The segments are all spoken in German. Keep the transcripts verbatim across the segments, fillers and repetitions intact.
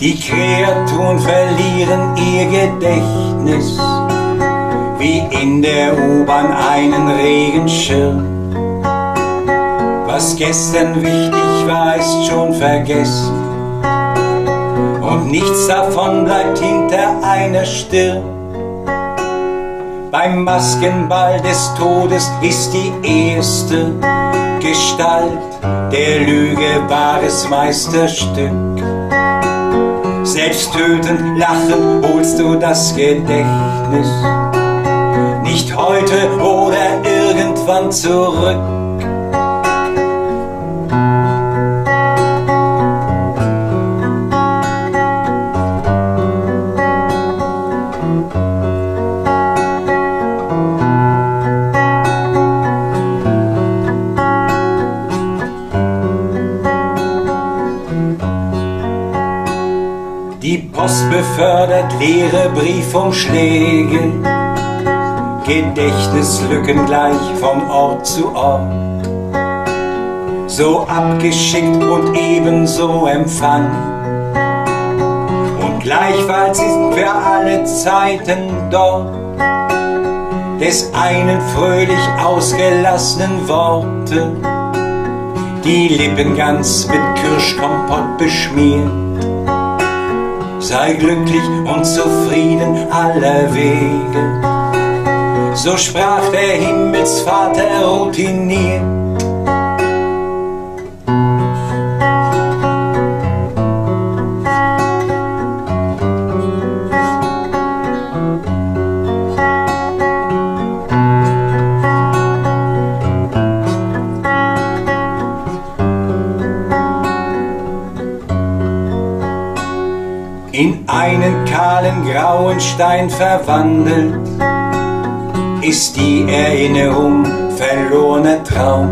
Die Kreaturen verlieren ihr Gedächtnis, wie in der U-Bahn einen Regenschirm. Was gestern wichtig war, ist schon vergessen, und nichts davon bleibt hinter einer Stirn. Beim Maskenball des Todes ist die erste Gestalt der Lüge wahres Meisterstück. Selbst tötend lachen holst du das Gedächtnis nicht heute oder irgendwann zurück. Die Post befördert leere Briefumschläge, Gedächtnislücken gleich von Ort zu Ort. So abgeschickt und ebenso empfangen. Und gleichfalls ist für alle Zeiten dort des einen fröhlich ausgelassenen Worte, die Lippen ganz mit Kirschkompott beschmiert. Sei glücklich und zufrieden aller Wege, so sprach der Himmelsvater routiniert. In einen kahlen grauen Stein verwandelt ist die Erinnerung verlorener Traum.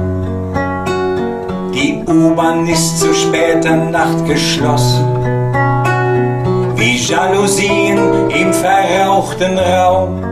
Die U-Bahn ist zu später Nacht geschlossen, wie Jalousien im verrauchten Raum.